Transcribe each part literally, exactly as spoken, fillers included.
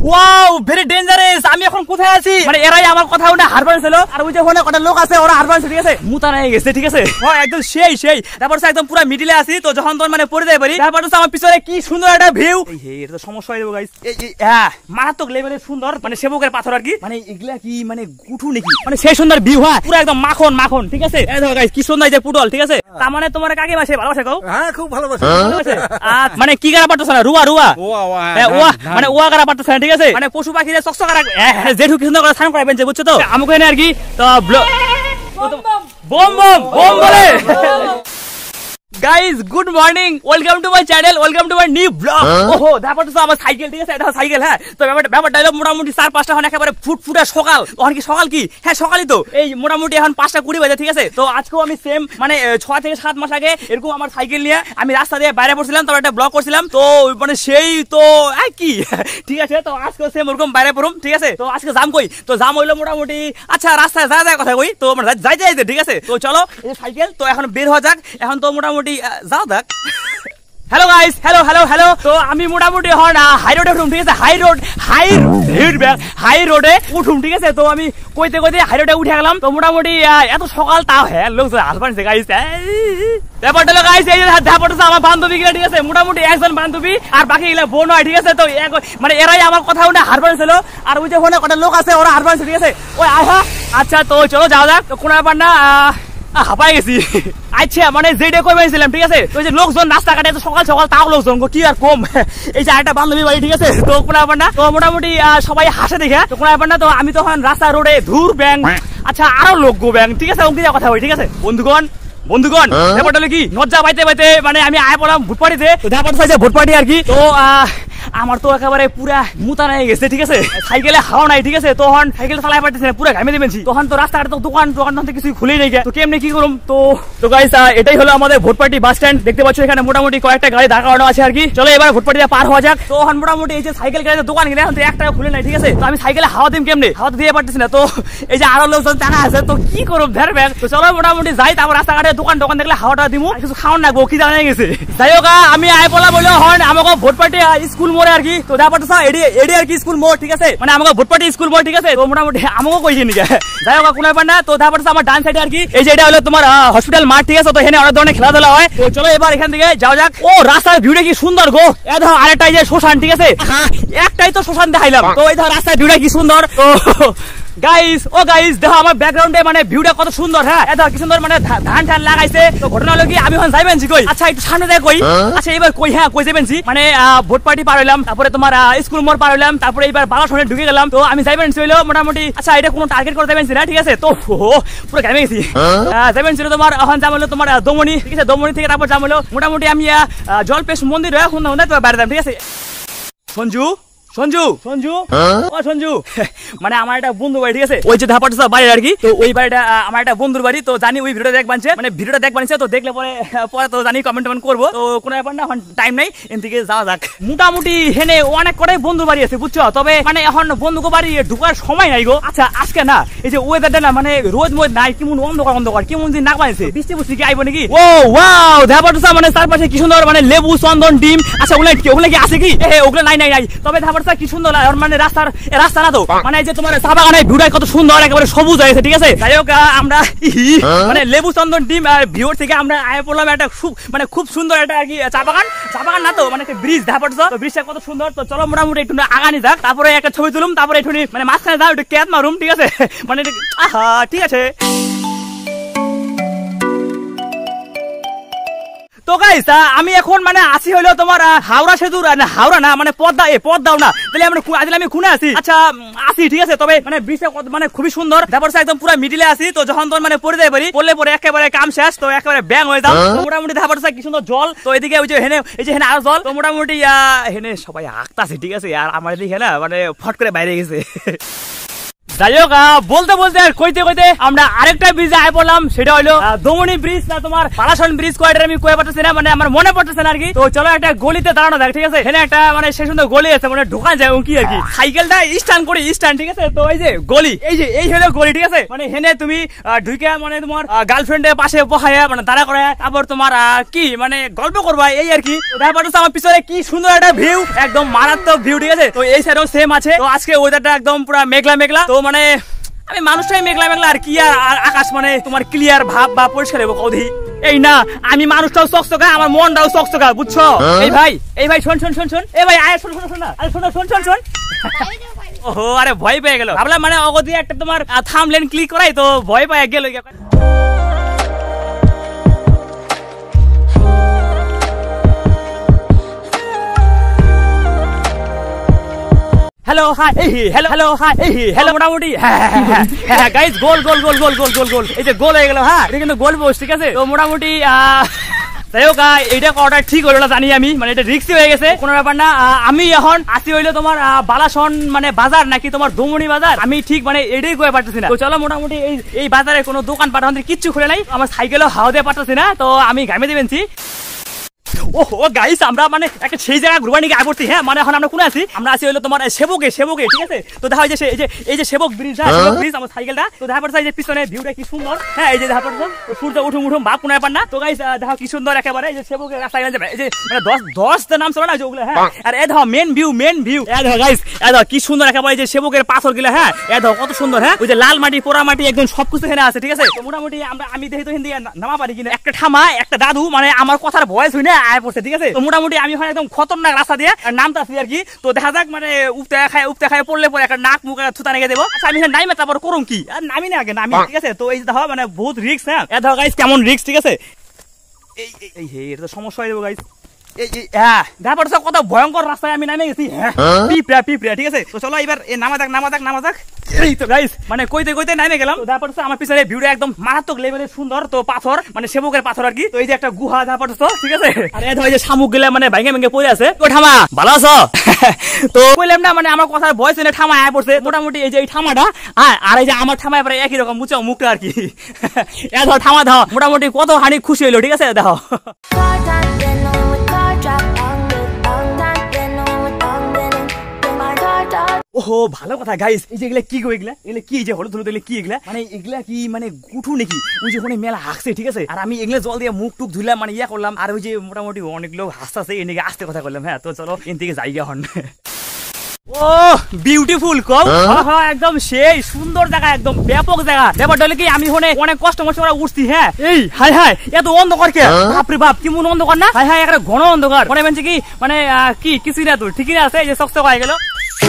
Wow very dangerous. আমি এখন কোথায় আছি মানে এরাই আমার কথা শুনে হারবান ছিল আর ওই যে ওখানে কটা লোক আছে ওরা হারবান ঠিক আছে মুতা হয়ে গেছে ঠিক আছে হ্যাঁ একদম সেই সেই তারপর একদম পুরো মিডিলে আছি তো যখন তোর মানে পড়ে যাই পারি তারপর আমার পিছনে কি সুন্দর একটা ভিউ এই এটা তো সমস্যা হয়ে যাবে গাইস এই হ্যাঁ মারাত্মক লেভেলের সুন্দর মানে সেবকের পাথর আর কি মানে এগুলা কি মানে গুঠু নাকি মানে সেই সুন্দর ভিউ হ্যাঁ পুরো একদম মাখন মাখন ঠিক আছে এই দেখো গাইস কি সুন্দর যে পুটল ঠিক আছে তার মানে তোমার কাকে বাসে ভালোবাসে কও হ্যাঁ খুব ভালোবাসে আচ্ছা মানে কি গারা পারতেছ না রুয়া রুয়া ওয়া মানে ওয়া গারা পারতেছ না ঠিক আছে মানে পশু পাখিদের চকচকা রাখবে হ্যাঁ জেঠু কি সুন্দর করে স্নান করাবেন যে বুঝছো তো আমাকে এনে আর কি তো বম বম বম বলে guys good morning welcome to my channel welcome to my new blog ওহো ব্যাপারটা তো আমার সাইকেল ঠিক আছে এটা সাইকেল হ্যাঁ তো ব্যাপারটা ব্যাপারটা হলো মোটামুটি চার পাঁচটা এখন একেবারে ফুটফুটা সকাল তখন কি সকাল কি হ্যাঁ সকালই তো এই মোটামুটি এখন পাঁচটা কুড়ি বাজে ঠিক আছে তো আজকেও আমি সেম মানে ছয় থেকে সাত মাস আগে এরকম আমার সাইকেল নিয়ে আমি রাস্তা দিয়ে বাইরে পড়ছিলাম তারপর একটা ব্লগ করছিলাম তো মানে সেই তো কি ঠিক আছে তো আজকেও সেম ওরকম বাইরে পড়ুম ঠিক আছে তো আজকে জাম কই তো জাম হইলো মোটামুটি আচ্ছা রাস্তায় যা যায় কথা কই তো আমরা যাই যাই ঠিক আছে তো চলো এই সাইকেল তো এখন বের হওয়া যাক এখন তো মোটামুটি যাও দেখ hello guys hello hello hello তো আমি মোটামুটি এখন হাই রোডে উঠুম ঠিক আছে হাই রোড হাই হাই রোডে উঠুম ঠিক আছে তো আমি কইতে কইতে হাই রোডে উঠে গেলাম তো মোটামুটি এত সকাল তাও হ্যাঁ লোক হাসপানছে গাইস ব্যাপারটা হলো গাইস এই যে ব্যাপারটা আমার বান্ধবী গিলা ঠিক আছে মোটামুটি একজন বান্ধবী আর বাকি গিলা বোন হয় ঠিক আছে তো মানে এরাই আমার কথা শুনে হারবানছিল আর ওই যে ওখানে কটা লোক আছে ওরা হারবানছে ঠিক আছে ওই আহা আচ্ছা তো চলো যাও যাক তো কোন ব্যাপার না হাঁপাই গেছি আচ্ছা মানে যেটা কই পাইছিলাম ঠিক আছে তো যে লোকজন রাস্তা কাটে সকাল সকাল তাও লোকজন কি আর কম এই যে একটা বান্ধবী বাড়ি ঠিক আছে তো কোনো ব্যাপার না তো মোটামুটি সবাই হাসে দেখে তো কোনো ব্যাপার না তো আমি তখন রাস্তা রোডে ধুর ব্যাং আচ্ছা আরো লোক গো ব্যাং ঠিক আছে ওকে কথা বলি ঠিক আছে বন্ধুগণ বন্ধুগণ ব্যাপারটা হলো কি নজ্জা পাইতে পাইতে মানে আমি আয় পড়লাম ভোটপাড়িতে ব্যাপারটা হয়েছে ভোটপাড়ি আর কি তো আমার তো একেবারে পুরা মুতা হয়ে গেছে ঠিক আছে সাইকেলে হাওয়া নাই ঠিক আছে তখন সাইকেল চালাই পারতেছে না পুরো ঘামে দিবেছি তখন তো রাস্তাঘাটে তো দোকান দোকান কিছু খুলেই নেই তো কেমনি কি করুম তো তো গাইস এটাই হলো আমাদের ভোটপাটি বাস স্ট্যান্ড দেখতে পাচ্ছ এখানে মোটামুটি কয়েকটা গাড়ি দাঁড় করানো আছে আর কি চলো এবার ভোটপাটিতে পার হওয়া যাক তো এখন মোটামুটি এই যে সাইকেল গাড়িতে দোকান কিনে এখন তো একটাও খুলে নাই ঠিক আছে তো আমি সাইকেলে হাওয়া দিম কেমনে হাওয়া দিয়ে পারতেছি না তো এই যে আরো লোকজন টাকা আছে তো কি করুম ধর ব্যাগ তো চলো মোটামুটি যাই তারপর রাস্তাঘাটে দোকান দোকান দেখলে হাওয়াটা দিমু কিছু খাওয়ান না গো কি জানা গেছে যাই হোক আমি আয় বলা বলে হন আমাকে ভোটপাটি স্কুল মোড়ে আর কি তো স্কুল মোড় ঠিক আছে মানে আমাকে ভোটপাটি স্কুল মোড় ঠিক আছে তো মোটামুটি আমাকে কইছে নাকি যাই হোক কোনো ব্যাপার না তো তারপর আমার ডান সাইডে আর কি এই যে এটা হলো তোমার হসপিটাল মাঠ ঠিক আছে তো এখানে অনেক ধরনের খেলাধুলা হয় তো চলো এবার এখান থেকে যাও যাক ও রাস্তার ভিউটা কি সুন্দর গো এই ধর আরেকটাই যে শ্মশান ঠিক আছে একটাই তো শ্মশান দেখাইলাম তো এই ধর রাস্তার ভিউটা কি সুন্দর তো গাইস ও গাইস দেখো আমার ব্যাকগ্রাউন্ডে মানে ভিউটা কত সুন্দর হ্যাঁ এত কি সুন্দর মানে ধান ধান লাগাইছে তো ঘটনা হলো কি আমি এখন যাইবেন জি কই আচ্ছা একটু সামনে দেখ কই আচ্ছা এবার কই হ্যাঁ কই যাবেন জি মানে ভোট পার্টি পার হইলাম তারপরে তোমার স্কুল মোড় পার হইলাম তারপরে এবার বালাসনে ঢুকে গেলাম তো আমি যাইবেন ছিল মোটামুটি আচ্ছা এটা কোনো টার্গেট করে যাবেন না ঠিক আছে তো পুরো ঘামে গেছি যাইবেন ছিল তোমার এখন যাম হলো তোমার দমনি ঠিক আছে দমনি থেকে তারপর যাম হলো মোটামুটি আমি জলপেশ মন্দির হয়ে হুন্না হুন্না তো বাইরে যাম ঠিক আছে সঞ্জু সঞ্জু সঞ্জু ও সঞ্জু মানে আমার একটা বন্ধু বাড়ি ঠিক আছে ওই যে ধাপাটা বাড়ি আর কি তো ওই বাড়িটা আমার একটা বন্ধুর বাড়ি তো জানি ওই ভিডিওটা দেখ বানছে মানে ভিডিওটা দেখ বানছে তো দেখলে পরে পরে তো জানি কমেন্ট টমেন্ট করবো তো কোনো ব্যাপার না এখন টাইম নাই এন থেকে যাওয়া যাক মোটামুটি হেনে অনেক কটাই বন্ধু বাড়ি আছে বুঝছো তবে মানে এখন বন্ধুকে বাড়ি ঢুকার সময় নাই গো আচ্ছা আজকে না এই যে ওয়েদারটা না মানে রোদ মোদ নাই কেমন অন্ধকার অন্ধকার কেমন যে না পাইছে বৃষ্টি বুঝছি কি আইবো নাকি ও ওয়াও ধাপাটা মানে চারপাশে কি সুন্দর মানে লেবু চন্দন ডিম আচ্ছা ওগুলো কি ওগুলো কি আছে কি ওগুলো নাই নাই নাই তবে ধাপাটা কি সুন্দর মানে রাস্তার রাস্তা না তো মানে যে তোমার চা বাগানের ভিউটা কত সুন্দর একেবারে সবুজ হয়েছে ঠিক আছে যাই হোক আমরা মানে লেবু চন্দন ডিম ভিউর থেকে আমরা আয় পড়লাম একটা মানে খুব সুন্দর একটা আর কি চা বাগান চা বাগান না তো মানে একটা ব্রিজ ধাপাট তো ব্রিজটা কত সুন্দর তো চলো মোটামুটি একটু আগানি যাক তারপরে একটা ছবি তুলুম তারপরে একটু মানে মাঝখানে যাও একটু ক্যাট মারুম ঠিক আছে মানে আহা ঠিক আছে তো গাইস আমি এখন মানে আসি হইলো তোমার হাওড়া সেতু হাওড়া না মানে পদ্মা এ পদ্মাও না তাহলে আমরা আজ আমি খুনে আছি আচ্ছা আসি ঠিক আছে তবে মানে ব্রিজটা মানে খুবই সুন্দর তারপর একদম পুরো মিডিলে আসি তো যখন তোর মানে পড়ে যাই পারি পড়লে পরে একেবারে কাম শেষ তো একেবারে ব্যাং হয়ে যাও মোটামুটি তারপর কি সুন্দর জল তো এদিকে ওই যে হেনে এই যে হেনে আরো জল তো মোটামুটি হেনে সবাই আঁকতাছে ঠিক আছে আর আমার এদিকে না মানে ফট করে বাইরে গেছে যাই হোক বলতে বলতে আর কইতে কইতে আমরা আরেকটা ব্রিজে আয় পড়লাম, সেটা হলো দমনি ব্রিজ না তোমার বালাসন ব্রিজ কয়টা আমি কয়ে পারতেছি না, মানে আমার মনে পড়তেছে না আর কি। তো চলো একটা গলিতে দাঁড়ানো দেখ, ঠিক আছে? এখানে একটা মানে সে সুন্দর গলি আছে, মানে ঢোকান যায় কি আর কি, সাইকেলটা স্ট্যান্ড করে স্ট্যান্ড, ঠিক আছে? তো এই যে গলি, এই যে এই হলো গলি, ঠিক আছে? মানে হেনে তুমি ঢুকে মানে তোমার গার্লফ্রেন্ডের পাশে বহায়া মানে দাঁড়া করে তারপর তোমার কি মানে গল্প করবা এই আর কি। তারপর আমার পিছনে কি সুন্দর একটা ভিউ, একদম মারাত্মক ভিউ, ঠিক আছে? তো এই সাইডও সেম আছে। তো আজকে ওয়েদারটা একদম পুরো মেঘলা মেঘলা, তো মানে আমি মানুষটাই মেঘলা মেঘলা আর কি, আর আকাশ মানে তোমার ক্লিয়ার ভাব বা পরিষ্কার হবো কৌধি এই না, আমি মানুষটাও চকচকা, আমার মনটাও চকচকা, বুঝছো? এই ভাই এই ভাই শোন শোন শোন শোন এই ভাই আয় শোন শোন শোন না আরে শোন শোন শোন শোন ওহো আরে ভয় পেয়ে গেল, ভাবলাম মানে অগদি একটা তোমার থাম্বনেল ক্লিক করাই, তো ভয় পেয়ে গেল। Hello hi hello hello hi hello মোটামুটি হ্যাঁ গাইস গোল গোল গোল গোল গোল গোল গোল এই যে গোল হয়ে গেল। হ্যাঁ এটা কিন্তু গোল পোস্ট, ঠিক আছে? তো মোটামুটি যাই হোক এইটা করাটা ঠিক হলো না জানি আমি, মানে এটা রিস্কি হয়ে গেছে, কোনো ব্যাপার না। আমি এখন আসি হইলো তোমার বালাসন মানে বাজার নাকি তোমার দমনি বাজার, আমি ঠিক মানে এটাই কয়ে পারতেছি না। তো চলো মোটামুটি এই এই বাজারে কোনো দোকান পাট আমাদের কিচ্ছু খুলে নাই, আমার সাইকেলও হাওয়া দিয়ে পারতেছি না, তো আমি ঘামে দিবেনছি। ওহো গাইস আমরা মানে একটা সেই জায়গা ঘুরবা নিয়ে আয় পড়ছি। হ্যাঁ মানে এখন আমরা কোন আছি, আমরা আছি হলো তোমার সেবকে সেবকে, ঠিক আছে? তো দেখা যায় এই যে এই যে সেবক ব্রিজ, হ্যাঁ সেবক ব্রিজ আমার সাইকেলটা, তো দেখা পড়ছে এই যে পিছনে ভিউটা কি সুন্দর। হ্যাঁ এই যে দেখা পড়ছে সূর্য উঠুম উঠুম ভাব কোনো ব্যাপার না। তো গাইস দেখো কি সুন্দর একেবারে এই যে সেবকের রাস্তা গেছে, এই যে মানে দশ দশ নাম চলে না যেগুলো। হ্যাঁ আর এ দেখো মেন ভিউ মেন ভিউ এ দেখো গাইস, এ দেখো কি সুন্দর একেবারে যে সেবকের পাথর গুলো। হ্যাঁ এ দেখো কত সুন্দর। হ্যাঁ ওই যে লাল মাটি পোড়া মাটি একদম সবকিছু এখানে আছে, ঠিক আছে? তো মোটামুটি আমরা আমি দেখি তো হিন্দি নামা পারি কিনা, একটা ঠামা একটা দাদু মানে আমার কথার ভয়েস হই না আয় পড়ছে, ঠিক আছে? মোটামুটি আমি হয় একদম খতরনাক রাস্তা দিয়ে নামতে আসি আর কি। তো দেখা যাক মানে উপতে খায় উপতে খায় পড়লে পরে একটা নাক মুখ থুতা নেগে দেবো। আচ্ছা আমি নাইমে তারপর করুম কি, আর নামি না আগে নামি, ঠিক আছে? তো এই দেখো মানে বহুত রিস্ক। হ্যাঁ এ দেখো গাইস কেমন রিস্ক, ঠিক আছে? এই এই হে এটা তো সমস্যা হয়ে যাবো গাইস। হ্যাঁ দেখা পড়ছে কত ভয়ঙ্কর রাস্তায় আমি নামে গেছি। হ্যাঁ পিঁপড়া পিঁপড়া, ঠিক আছে? তো চলো এবার নামা যাক নামা যাক নামা যাক। এই তো গাইস মানে কইতে কইতে নামে গেলাম। দেখা পড়ছে আমার পিছনে ভিউটা একদম মারাত্মক লেভেলের সুন্দর, তো পাথর মানে সেবকের পাথর আর কি। তো এই যে একটা গুহা দেখা পড়ছে, ঠিক আছে? আর এই ধর যে শামুক গেলে মানে ভেঙে ভেঙে পড়ে আছে। ও ঠামা ভালো আছো? তো কইলাম না মানে আমার কথার ভয়েস শুনে ঠামা আয় পড়ছে। মোটামুটি এই যে এই ঠামাটা হ্যাঁ আর এই যে আমার ঠামা এবারে একই রকম মুচা মুখটা আর কি। এ ধর ঠামা দাও মোটামুটি কত হানি খুশি হইলো, ঠিক আছে? দেখো ওহো ভালো কথা গাইস। এই যে এগুলা কি গো, এগুলা এগুলা কি যে হলুদ হলুদ কি এগুলা, মানে এগুলা কি মানে গুঠু নাকি? ওই যে ওখানে মেলা হাসছে, ঠিক আছে? আর আমি এগুলা জল দিয়ে মুখ টুক ধুইলাম মানে ইয়া করলাম, আর ওই যে মোটামুটি অনেক লোক হাসতেছে এদিকে আসতে কথা করলাম। হ্যাঁ তো চলো এন থেকে জায়গা হন। ও বিউটিফুল কম একদম সেই সুন্দর জায়গা, একদম ব্যাপক জায়গা। ব্যাপারটা হলে কি আমি ওখানে অনেক কষ্ট মষ্ট করে উঠছি। হ্যাঁ এই হাই হাই এত অন্ধকার কে, বাপরে বাপ কি মন অন্ধকার না? হাই হাই একটা ঘন অন্ধকার, মনে বলছে কি মানে কি কিছুই না, তোর ঠিকই আছে এই যে চকচক হয়ে গেল।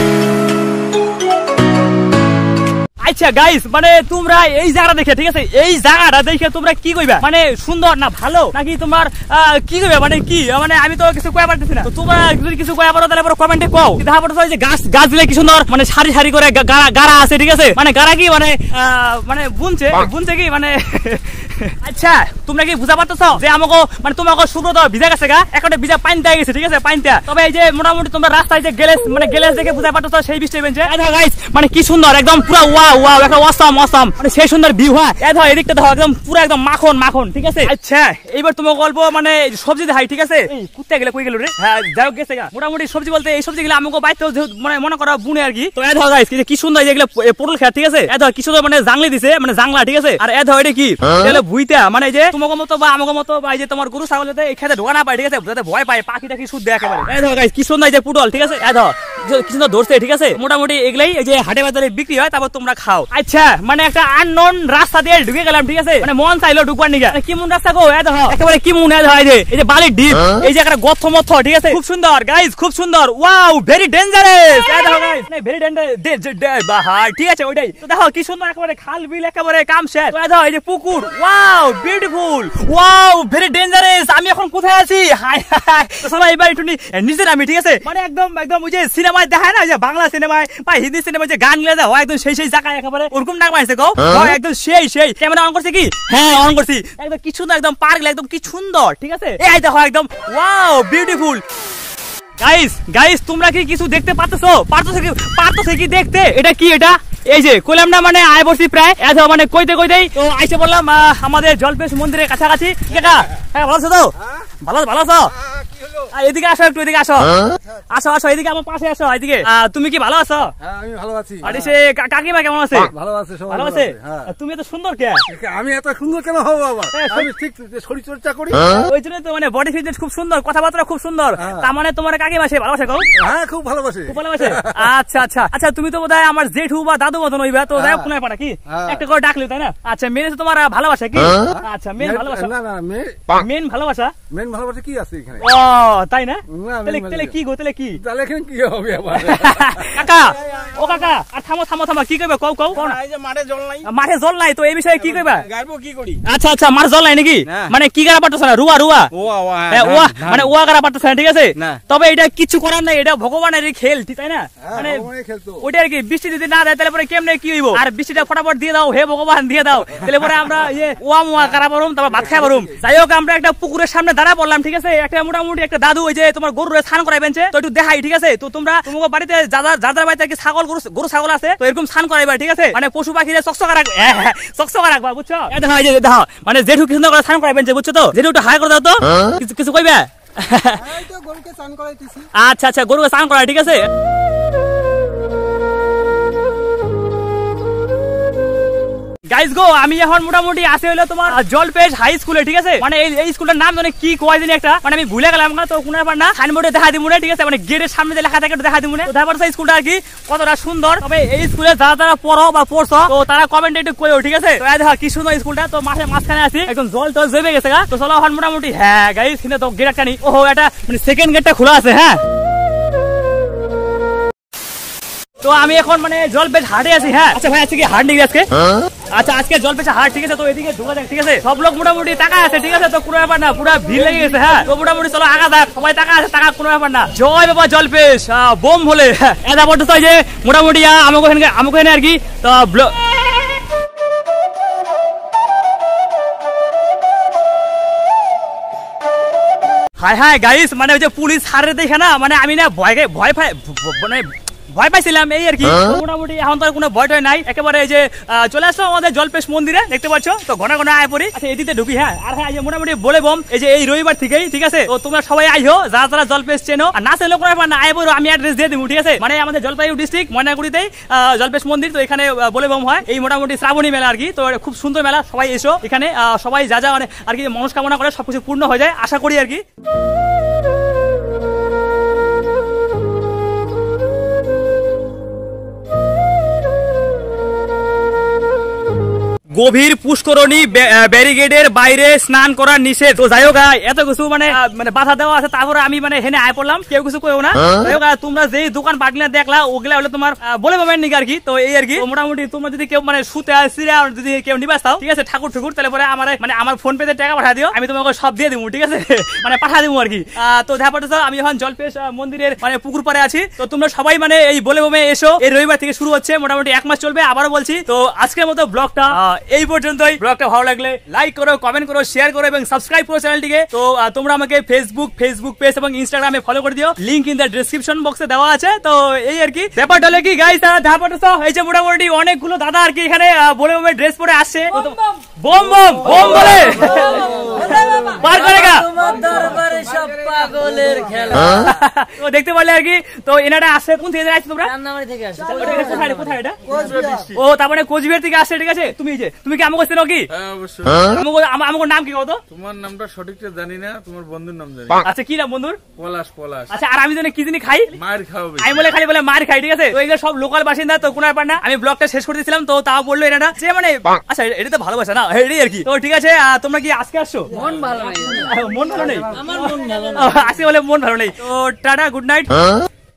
আচ্ছা গাইস মানে তোমরা এই জায়গাটা দেখে, ঠিক আছে? এই জায়গাটা দেখে তোমরা কি কইবা, মানে সুন্দর না ভালো নাকি তোমার কি কইবা, মানে কি মানে আমি তো কিছু কইয়া পারতেছি না। তোমরা যদি কিছু কইয়া পারো তাহলে কমেন্টে কও। দেখা পড়ছে যে গাছ গাছ দিলে কি সুন্দর মানে সারি সারি করে গাড়া আছে, ঠিক আছে? মানে গাড়া কি মানে মানে বুনছে বুনছে কি মানে আচ্ছা তোমরা কি বুঝা পারতেছ যে আমাকে মানে তোমাকে সুব্রত ভিজা গেছে গা একটা ভিজা পাইনটা গেছে, ঠিক আছে? পাইনটা তবে এই যে মোটামুটি তোমরা রাস্তায় যে গেলেস মানে গেলেস দেখে বুঝা পারতেছ সেই বৃষ্টি বেঞ্চে। দেখো গাইস মানে কি সুন্দর একদম পুরো ওয়াও ওয়াও একটা অসাম অসাম মানে সেই সুন্দর ভিউ। হ্যাঁ এ দেখো এদিকটা দেখো একদম পুরো একদম মাখন মাখন, ঠিক আছে? আচ্ছা এইবার তোমার গল্প মানে সবজি দেখাই, ঠিক আছে? এই কুত্তা গেলে কই গেল রে? হ্যাঁ যাই হোক গেছে গা। মোটামুটি সবজি বলতে এই সবজি গুলো আমাকে বাইতে মানে মনে করা বুনে আর কি। তো এ দেখো গাইস কি সুন্দর যেগুলো পটল খেত, ঠিক আছে? এ দেখো কি সুন্দর মানে জাংলি দিছে মানে জাংলা, ঠিক আছে? আর এ দেখো এটা কি এগুলো ভুইতা মানে যে তোমাকে মতো বা আমাকে মতো বা এই যে তোমার গরু ছাগল যাতে এই খেতে ঢোকা না পায়, ঠিক আছে? যাতে ভয় পায় পাখি টাকি শুদ্ধ একেবারে। এ দেখো গাইস কি সুন্দর এই যে পুটল, ঠিক আছে? এ দেখো কি সুন্দর ধরছে, ঠিক আছে? মোটামুটি এগুলাই এই যে হাটে বাজারে বিক্রি হয়, তারপর তোমরা খাও। আচ্ছা মানে একটা আননোন রাস্তা দিয়ে ঢুকে গেলাম, ঠিক আছে? মানে মন চাইলো ঢুকবার নিগা কি মন রাস্তা গো, এ দেখো একেবারে কি মন। এ দেখো এই যে বালির ডিপ, এই যে একটা গর্ত মথ, ঠিক আছে? খুব সুন্দর গাইস খুব সুন্দর, ওয়াও ভেরি ডেঞ্জারাস। এ দেখো গাইস মানে ভেরি ডেঞ্জারাস বাহার, ঠিক আছে? ওইটাই তো দেখো কি সুন্দর একেবারে খাল বিল একেবারে কাম শেষ। এ দেখো এই যে পুকুর, wow beautiful, wow very dangerous. আমি এখন কোথায় আছি? হাই হাই তো সবাই এবার একটু নিজের আমি, ঠিক আছে? মানে একদম একদম ওই যে সিনেমায় দেখায় না যে বাংলা সিনেমায় বা হিন্দি সিনেমায় যে গান গুলো দেওয়া হয় একদম সেই সেই জায়গায় একেবারে ওরকম ডাক মারছে গো, একদম সেই সেই। ক্যামেরা অন করছে কি? হ্যাঁ অন করছি। একদম কি সুন্দর একদম পার্ক একদম কি সুন্দর, ঠিক আছে? এই দেখো একদম ওয়াও বিউটিফুল। গাইস গাইস তোমরা কি কিছু দেখতে পাচ্ছো? পারতো কি পারতো কি দেখতে? এটা কি? এটা এই যে কইলাম না মানে আয় বসি প্রায় এত মানে কইতে কইতেই তো আইসে বললাম আমাদের জলপেশ মন্দিরের কাছাকাছি। কাকা হ্যাঁ ভালো আছো তো? ভালো ভালো আছো? এদিকে আসো একটু, এদিকে আসো আসো আসো এদিকে আমার পাশে আসো এদিকে। তুমি কি ভালো আছো? আমি ভালো আছি। আরে সে কাকিমা কেমন আছে? ভালো আছে, সবাই ভালো আছে। তুমি এত সুন্দর কে? আমি এত সুন্দর কেন হবো বাবা? আমি ঠিক শরীর চর্চা করি, ওই জন্য তো মানে বডি ফিটনেস খুব সুন্দর, কথাবার্তা খুব সুন্দর। তার মানে তোমার কাকিমা সে ভালোবাসে? কও হ্যাঁ খুব ভালোবাসে, খুব ভালোবাসে। আচ্ছা আচ্ছা আচ্ছা তুমি তো বোধহয় আমার জেঠু বা দাদু মতন হইবা, তো যাই হোক কোনায় পাড়া কি একটা করে ডাকলি তাই না? আচ্ছা মেন তোমার ভালোবাসা কি? আচ্ছা মেন ভালোবাসা না না মেন ভালোবাসা মেন ভালোবাসা কি আছে এখানে? ও তাই না? তাহলে তাহলে কি গো তাহলে কি তাহলে এখানে কি হবে আবার? কাকা ও কাকা আর থামো থামো থামো কি কইবা কও কও। এই যে মাঠে জল নাই, মাঠে জল নাই তো এই বিষয়ে কি কইবা? গাড়বো কি করি? আচ্ছা আচ্ছা মাঠে জল নাই নাকি? মানে কি গাড়া পারতেছ না? রুয়া রুয়া ওয়া ওয়া ওয়া মানে ওয়া গাড়া পারতেছ না, ঠিক আছে? না। তবে এটা কিছু করার নাই, এটা ভগবানের খেল, ঠিক তাই না? মানে খেলতো ওইটা আর কি বৃষ্টি যদি না দেয় তাহলে পরে কেমনে কি হইব? আর বৃষ্টিটা ফটাফট দিয়ে দাও, হে ভগবান দিয়ে দাও, তাহলে পরে আমরা ইয়ে ওয়া মুয়া গাড়া পারুম, তারপর ভাত খাই পারুম। যাই হোক আমরা একটা পুকুরের সামনে দাঁড়া পড়লাম, ঠিক আছে? একটা মোটামুটি একটা দাদু ওই যে তোমার গরুর স্নান করাইবেনছে, তো একটু দেখাই, ঠিক আছে? তো তোমরা তোমার বাড়িতে যারা যাদের বাড়িতে কি ছাগল গরু গরু ছাগল আছে তো এরকম স্নান করাইবা, ঠিক আছে? মানে পশু পাখিদের চকচকা রাখবে, চকচকা রাখবা, বুঝছো? এই দেখো এই যে দেখো মানে জেঠু কি সুন্দর করে স্নান করাইবেনছে, বুঝছো তো? জেঠু একটু হাই করে দাও তো, কিছু কিছু কইবে? আচ্ছা আচ্ছা গরুকে স্নান করাই, ঠিক আছে? গাইস গো আমি এখন মোটামুটি আসে হলো তোমার জলপেশ হাই স্কুলে, ঠিক আছে? মানে এই স্কুলটার নাম মানে কি কয় দিন একটা মানে আমি ভুলে গেলাম না, তো কোনো ব্যাপার না, সাইনবোর্ডে দেখা দিমু, ঠিক আছে? মানে গেটের সামনে যে লেখা থাকে দেখা দিমু, তো দেখা যাচ্ছে স্কুলটা আর কি কতটা সুন্দর। তবে এই স্কুলে যারা যারা পড়ো বা পড়ছো তো তারা কমেন্টে একটু কইও, ঠিক আছে? তো এই দেখো কি সুন্দর স্কুলটা, তো মাঠে মাঝখানে আছি, একদম জল টল জমে গেছে গা। তো চলো এখন মোটামুটি হ্যাঁ গাইস কিন্তু তো গেট একটা নি, ওহো এটা মানে সেকেন্ড গেটটা খোলা আছে। হ্যাঁ তো আমি এখন মানে জলপেশ হাটে আছি। হ্যাঁ আচ্ছা ভাই আজকে কি হাট নাকি আজকে? আচ্ছা আজকে জলপেশা হাট, ঠিক আছে? তো এদিকে ঢোকা যাক, ঠিক আছে? সব লোক মোটামুটি টাকা আছে, ঠিক আছে? তো কোনো ব্যাপার না, পুরো ভিড় লেগে গেছে। হ্যাঁ তো মোটামুটি চলো আগা যাক, সবাই টাকা আছে, টাকা কোনো ব্যাপার না। জয় বাবা জলপেশ বোম বলে এটা বলতে যে মোটামুটি আমাকে এখানে আমাকে এখানে আর কি তো হাই হাই গাইস মানে ওই যে পুলিশ হারে দেখে না মানে আমি না ভয় ভয় পাই মানে ভয় পাইছিলাম এই আর কি। মোটামুটি এখন তো আর কোনো ভয়টাই নাই, একেবারে এই যে চলে আসলো আমাদের জলপেশ মন্দিরে, দেখতে পাচ্ছ? তো ঘন ঘন আয় পড়ি। আচ্ছা এদিকে ঢুকি। হ্যাঁ আর হ্যাঁ যে মোটামুটি বলে বম এই যে এই রবিবার থেকেই, ঠিক আছে? তো তোমরা সবাই আইও যারা যারা জলপেশ চেনো, আর না চেনো করে না আয় পড়ো, আমি অ্যাড্রেস দিয়ে দিব, ঠিক আছে? মানে আমাদের জলপাইগুড়ি ডিস্ট্রিক্ট ময়নাগুড়িতেই জলপেশ মন্দির, তো এখানে বলে বম হয় এই মোটামুটি শ্রাবণী মেলা আর কি। তো খুব সুন্দর মেলা, সবাই এসো এখানে, সবাই যা যা মানে আর কি মনস্কামনা করে সবকিছু পূর্ণ হয়ে যায় আশা করি আর কি। গভীর পুষ্করণী ব্যারিকেডের বাইরে স্নান করার নিষেধ। তো যাই হোক এত কিছু মানে মানে বাধা দেওয়া আছে, তারপরে আমি মানে হেনে আয় পড়লাম, কেউ কিছু কেউ না। যাই হোক তোমরা যেই দোকান পাটলে দেখলা ওগুলা হলো তোমার বলে পাবেন নাকি আর কি। তো এই আর কি মোটামুটি তোমরা যদি কেউ মানে শুতে আসিরা যদি কেউ নিবাস চাও, ঠিক আছে? ঠাকুর ঠুকুর তাহলে পরে আমার মানে আমার ফোন পেতে টাকা পাঠা দিও, আমি তোমাকে সব দিয়ে দিব, ঠিক আছে? মানে পাঠা দিব আর কি। তো দেখা পাচ্ছ আমি এখন জলপেশ মন্দিরের মানে পুকুর পাড়ে আছি। তো তোমরা সবাই মানে এই বলে বমে এসো, এই রবিবার থেকে শুরু হচ্ছে, মোটামুটি এক মাস চলবে। আবারও বলছি তো আজকের মতো ব্লগটা এই পর্যন্তই। ব্লগটা ভালো লাগলে লাইক করো, কমেন্ট করো, শেয়ার করো এবং সাবস্ক্রাইব করো চ্যানেলটিকে। তো তোমরা আমাকে ফেসবুক ফেসবুক পেজ এবং ইনস্টাগ্রামে ফলো করে দিও, লিংক ইন দ্য ডেসক্রিপশন বক্সে দেওয়া আছে। তো এই আর কি ব্যাপারটা হলো কি গাইস, ধাপাটা এই যে মোটামুটি অনেকগুলো দাদা আর কি এখানে বলে বমে ড্রেস পরে আসছে, বম বম বম বলে পার করেগা তোমার দরবারে সব পাগলের খেলা। তো দেখতে পারলে আর কি। তো এনারা আসছে কোন থেকে আসছে? তোমরা রান্নাবাড়ি থেকে আসছে। কোথায় কোথায় এটা? ও তার মানে কোচবিহার থেকে আসছে, ঠিক আছে? তুমি যে তুমি কি আমাকে চেনো কি? হ্যাঁ অবশ্যই। আমার নাম কি কত? তোমার নামটা সঠিকটা জানি না, তোমার বন্ধুর নাম জানি। আচ্ছা কি নাম বন্ধুর? পলাশ পলাশ। আচ্ছা আর আমি জানি কি জানি খাই? মার খাওয়াবে। আমি বলে খালি বলে মার খাই, ঠিক আছে? তো এগুলো সব লোকাল বাসিন্দা, তো কোনো ব্যাপার না। আমি ব্লগটা শেষ করে দিয়েছিলাম, তো তাও বললো এটা যে মানে আচ্ছা এটা তো ভালোবাসা না, এটাই আর কি। তো ঠিক আছে তোমরা কি আজকে আসছো? মন ভালো নেই। মন ভালো নেই? আমার মন ভালো না, আজকে বলে মন ভালো নেই। তো টাটা, গুড নাইট।